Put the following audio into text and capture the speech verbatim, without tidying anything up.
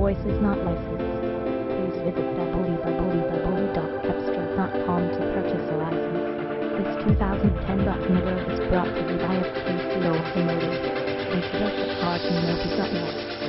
voice is not licensed. Please visit w w w dot cepstral dot com to purchase a license. This two thousand ten Nitro is brought to you by S K C O Automotive. Visit us at car to motive dot net.